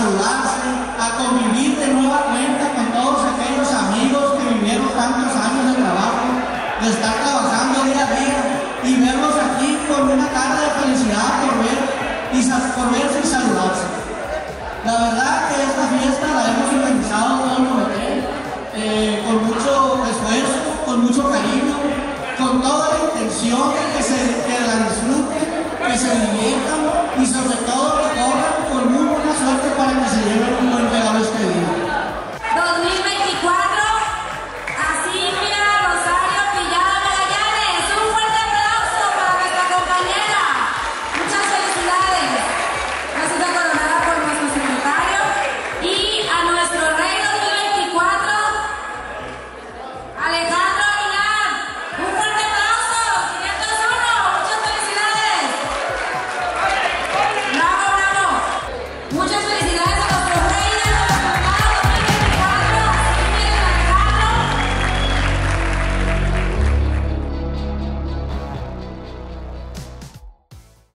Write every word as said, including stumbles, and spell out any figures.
saludarse, a convivir de nueva cuenta con todos aquellos amigos que vivieron tantos años de trabajo, de estar trabajando día a día y verlos aquí con una cara de felicidad,